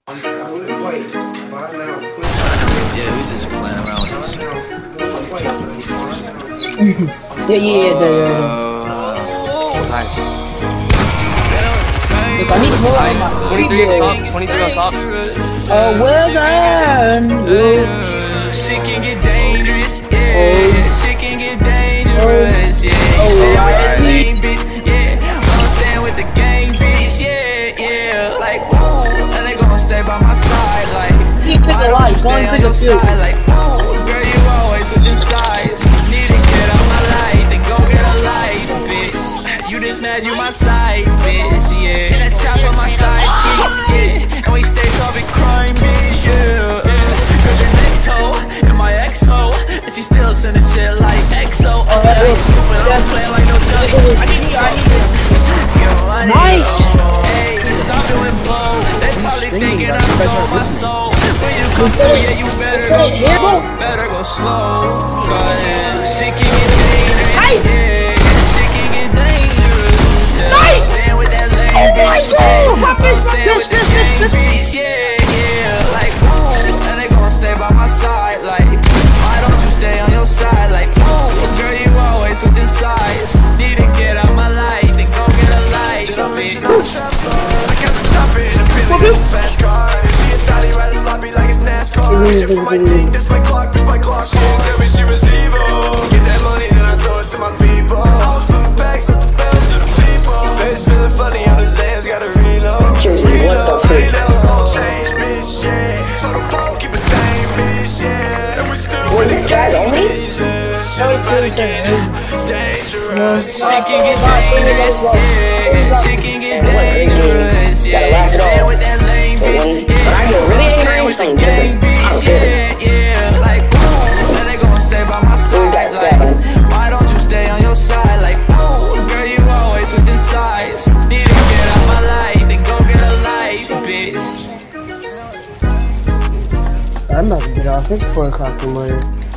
Yeah, we just playing around with this shit. Nice. I need more on my 23 on top. 23 on top. well done. Shit can get dangerous, yeah. Shit can get dangerous, yeah. Bitch, yeah. Wanna stand with the gang, bitch, yeah. Like, ooh, and they gonna stay by my side, like. Keep picking life, go and pick a few. Like, ooh, girl, you always switching sides. Need to get out my life and go get a life, bitch. You just mad, you my side, bitch, yeah. And that top on my side, yeah. And we stay solving crime, bitch, yeah. Cause your next hoe and my ex-hoe, and she still sending shit like EXO. Oh, that ain't stupid, I'm playing like no dummy. I need this. Nice. Hey, cause I'm doing blow. They probably thinking I sold my soul. When you come through, yeah, you better go slow. Better go slow. Cause shit can get dangerous, yeah. Shit can get dangerous. Nice! Stand with that lame bitch, stand with the gang bitch, yeah. Like, ooh, and they gonna stay by my side. Like, why don't you stay on your side? Like, ooh, girl, you always switching sides. Need to get out my life and go get a life, bitch. I got the chopper in the Bentley, that's a fast car. She a thotty, riding sloppy like it's NASCAR. Reaching for my dick, that's my clock, that's my clock. She didn't tell me she was evil. Get that money, then I throw it to my people. I was flipping packs, up the bells to the people. Face feeling funny on the sands, gotta reload. Reload, change, bitch, yeah. So the ball, keep it thing, bitch, yeah. And we still with the game, bitch, yeah. Shit about to get dangerous. Shit can get dangerous, yeah. Shit can get dangerous, yeah. Stand with that lame bitch, yeah. Stand with the gang, bitch, yeah. Like, ooh, and they gonna stay by my side. Like, why don't you stay on your side? Like, ooh, girl, you always switching sides. Need to get out my life and go get a life, bitch. I'm about to get off. It's 4 o'clock in the morning.